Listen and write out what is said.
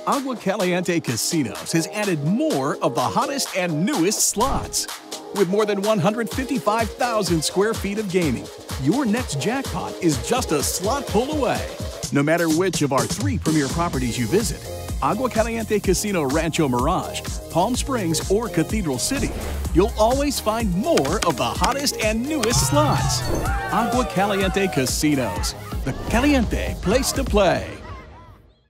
Agua Caliente Casinos has added more of the hottest and newest slots. With more than 155,000 square feet of gaming, your next jackpot is just a slot pull away. No matter which of our 3 premier properties you visit, Agua Caliente Casino Rancho Mirage, Palm Springs, or Cathedral City, you'll always find more of the hottest and newest slots. Agua Caliente Casinos, the caliente place to play.